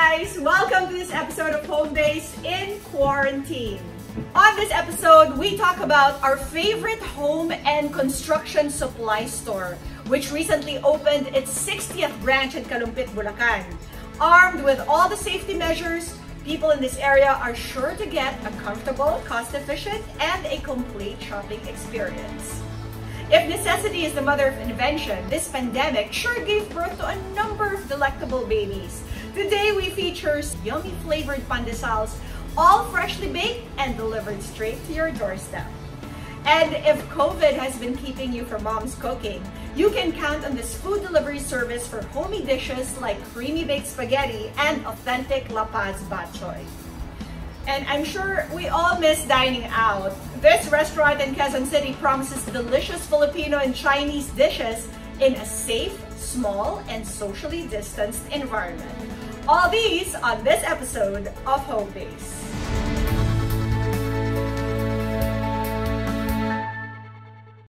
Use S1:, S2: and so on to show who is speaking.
S1: guys! Welcome to this episode of Home Base in Quarantine. On this episode, we talk about our favorite home and construction supply store, which recently opened its 60th branch in Kalumpit, Bulacan. Armed with all the safety measures, people in this area are sure to get a comfortable, cost-efficient, and a complete shopping experience. If necessity is the mother of invention, this pandemic sure gave birth to a number of delectable babies. Today we feature yummy flavored pandesals, all freshly baked and delivered straight to your doorstep. And if COVID has been keeping you from mom's cooking, you can count on this food delivery service for homey dishes like creamy baked spaghetti and authentic La Paz bok choy. And I'm sure we all miss dining out. This restaurant in Quezon City promises delicious Filipino and Chinese dishes in a safe, small, and socially distanced environment. All these on this episode of Home Base.